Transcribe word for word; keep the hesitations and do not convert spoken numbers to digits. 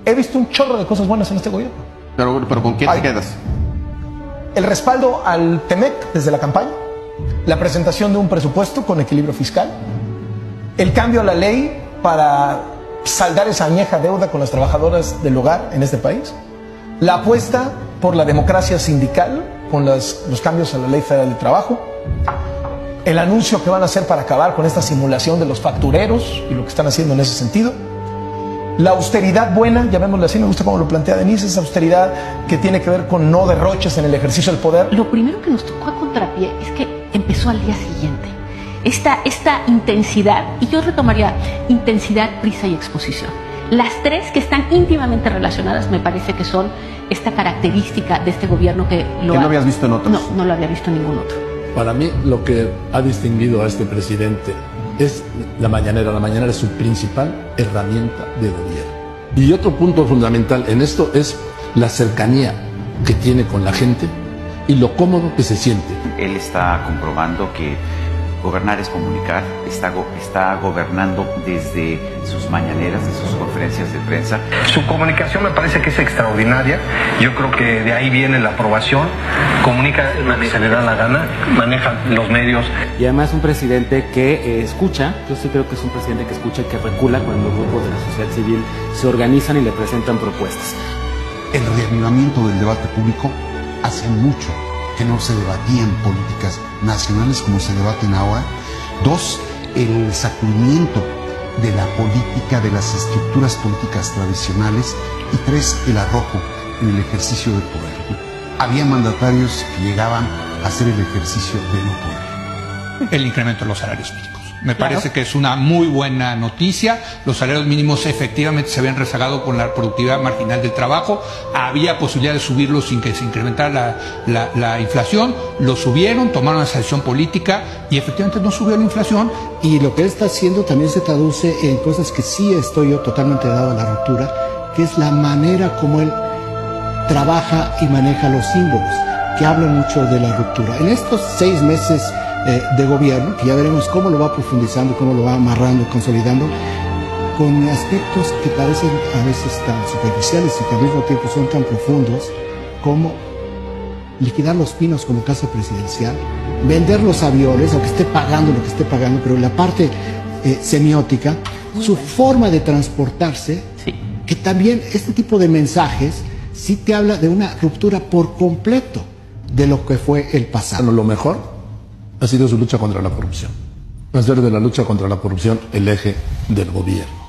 He visto un chorro de cosas buenas en este gobierno. Pero, pero ¿con qué te quedas? El respaldo al Temec desde la campaña, la presentación de un presupuesto con equilibrio fiscal, el cambio a la ley para saldar esa añeja deuda con las trabajadoras del hogar en este país, la apuesta por la democracia sindical con las, los cambios a la Ley Federal del Trabajo, el anuncio que van a hacer para acabar con esta simulación de los factureros y lo que están haciendo en ese sentido, la austeridad buena, llamémosle así, me gusta cómo lo plantea Denise, esa austeridad que tiene que ver con no derroches en el ejercicio del poder. Lo primero que nos tocó a contrapié es que empezó al día siguiente. Esta, esta intensidad, y yo retomaría intensidad, prisa y exposición. Las tres que están íntimamente relacionadas me parece que son esta característica de este gobierno que lo ¿Que ha... no habías visto en otros? No, no lo había visto en ningún otro. Para mí lo que ha distinguido a este presidente es la mañanera. La mañanera es su principal herramienta de gobierno. Y otro punto fundamental en esto es la cercanía que tiene con la gente y lo cómodo que se siente. Él está comprobando que gobernar es comunicar, está, go está gobernando desde sus mañaneras, de sus conferencias de prensa. Su comunicación me parece que es extraordinaria, yo creo que de ahí viene la aprobación, comunica lo que se le da la gana, maneja los medios. Y además un presidente que eh, escucha, yo sí creo que es un presidente que escucha y que recula cuando los grupos de la sociedad civil se organizan y le presentan propuestas. El reavivamiento del debate público hace mucho que no se debatían políticas nacionales como se debaten ahora. Dos, el sacudimiento de la política, de las estructuras políticas tradicionales. Y tres, el arrojo en el ejercicio del poder. Había mandatarios que llegaban a hacer el ejercicio de no poder. El incremento de los salarios mínimos. Me claro. parece que es una muy buena noticia. Los salarios mínimos efectivamente se habían rezagado con la productividad marginal del trabajo. Había posibilidad de subirlos sin que se incrementara la, la, la inflación. Lo subieron, tomaron esa decisión política y efectivamente no subió la inflación. Y lo que él está haciendo también se traduce en cosas que sí estoy yo totalmente dado a la ruptura, que es la manera como él trabaja y maneja los símbolos, que hablan mucho de la ruptura. En estos seis meses Eh, de gobierno, que ya veremos cómo lo va profundizando, cómo lo va amarrando, consolidando, con aspectos que parecen a veces tan superficiales y que al mismo tiempo son tan profundos, como liquidar los pinos como casa presidencial, vender los aviones, aunque esté pagando lo que esté pagando, pero la parte eh, semiótica, su forma de transportarse, sí. que también este tipo de mensajes sí te habla de una ruptura por completo de lo que fue el pasado. Lo mejor ha sido su lucha contra la corrupción. Va a ser de la lucha contra la corrupción el eje del gobierno.